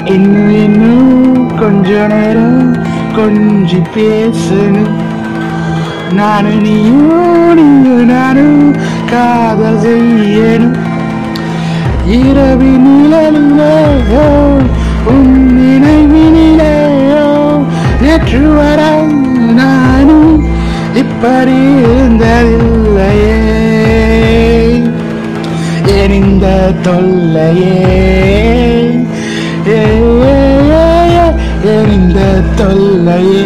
இன்னும் கொஞ்ச நேரம் கொஞ்சி பேசணும். நானும் நானும் காதல் செய்யணும். இரவின் நிழலிலேயோ உன் நினைவினிலேயோ நேற்று வர நானும் இப்படி இருந்ததில்லையே. எனிந்த தொல்லையே எனிந்த தொல்லையே.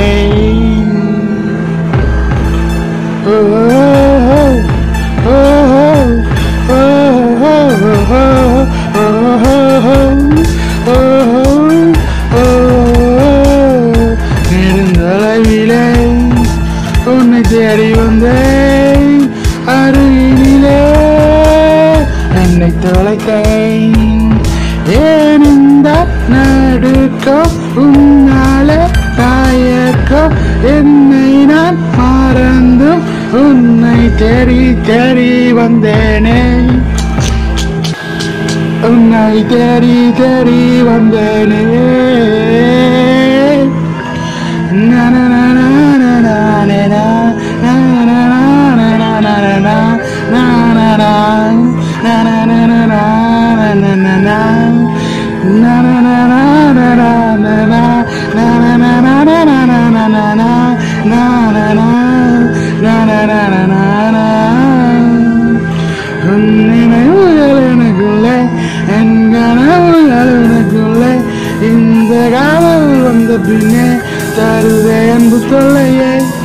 நெடுந்தொலைவிலே உன்னை தேடி வந்தேன். அருகினிலே என்னை தொலைத்தேன். ஏன் இந்த நடுக்கம் உன்னால தாயக்கம்? என்னை நான் மறந்தும் உன்னை தேடி தேடி வந்தேனே. உன்னை தேடி தேடி வந்தேனே. இந்த காதல் வந்த பின்னே தருவே அன்பு தொல்லையே.